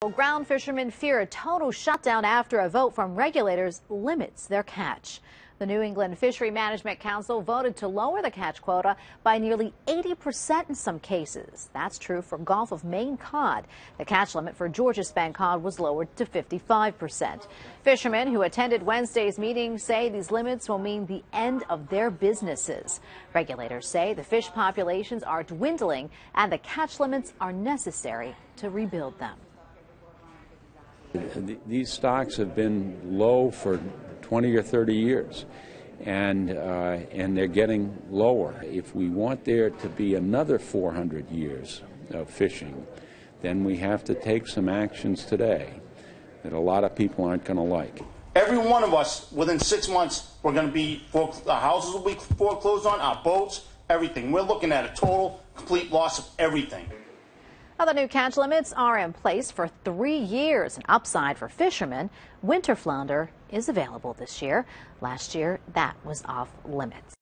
Ground fishermen fear a total shutdown after a vote from regulators limits their catch. The New England Fishery Management Council voted to lower the catch quota by nearly 80% in some cases. That's true for Gulf of Maine cod. The catch limit for Georgia spent cod was lowered to 55%. Fishermen who attended Wednesday's meeting say these limits will mean the end of their businesses. Regulators say the fish populations are dwindling and the catch limits are necessary to rebuild them. These stocks have been low for 20 or 30 years, and they're getting lower. If we want there to be another 400 years of fishing, then we have to take some actions today that a lot of people aren't going to like. Every one of us, within 6 months, we're going to be, our houses will be foreclosed on, our boats, everything. We're looking at a total, complete loss of everything. Now, the new catch limits are in place for 3 years. An upside for fishermen. Winter flounder is available this year. Last year, that was off limits.